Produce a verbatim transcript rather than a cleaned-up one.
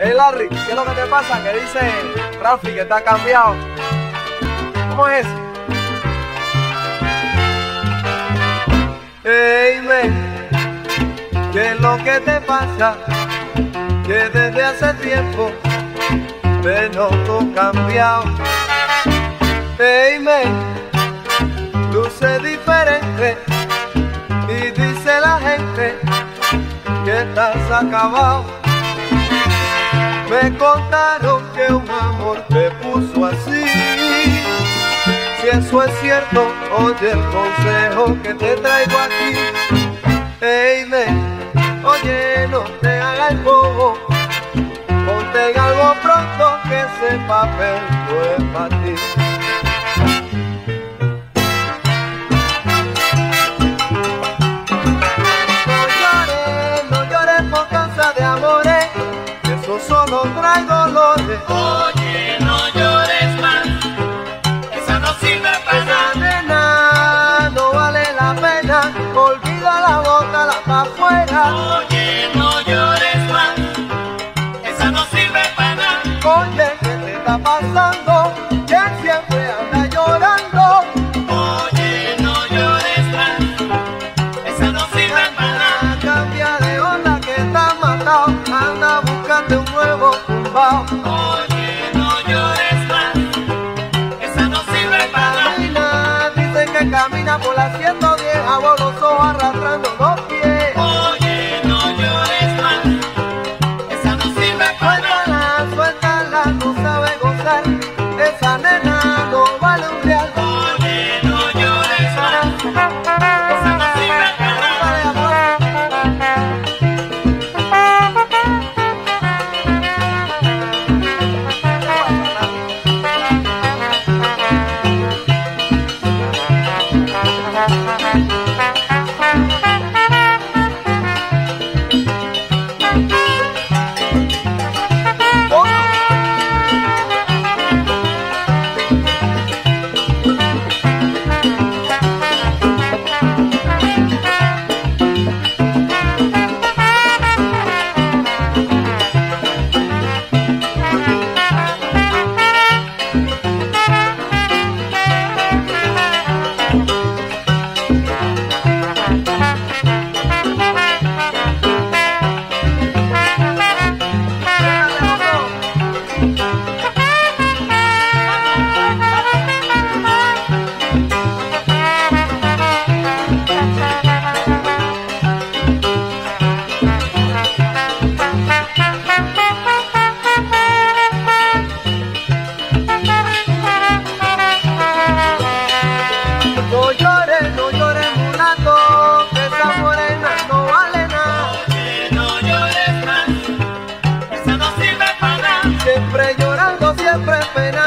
Hey Larry, ¿qué es lo que te pasa? Que dice Rafi que está cambiado. ¿Cómo es? Hey men, ¿qué es lo que te pasa? Que desde hace tiempo te noto cambiado. Hey men, luce diferente y dice la gente que estás acabado. Me contaron que un amor te puso así. Si eso es cierto, oye el consejo que te traigo aquí. Hey men, oye, no te hagas el bobo, ponte en algo pronto que ese papel no es para ti. Solo trae dolores. Oye, no llores más, esa no sirve para nada. Esa nena no vale la pena, olvida la bota, la pa' afuera. Oye, no llores más, esa no sirve para nada. Oye, ¿qué te está pasando? Que siempre anda llorando. Oye, no llores más, esa no sirve para nada. Cambia de onda que está matado, anda buscando un nuevo tumbao. Oye, no llores más, esa no sirve para nada. Camina, dicen que camina por la ciento diez, hago los ojos arrastrando los pies. Oye, no llores más, esa no sirve para nada. Suéltala, suéltala, no sabe gozar, esa nena no vale un real. Oye, no llores más, esa no sirve para nada. No llores, no llores, mulato, que esa morena no vale nada. Oye, no llores más, esa no sirve para nada. Siempre llorando, siempre penando.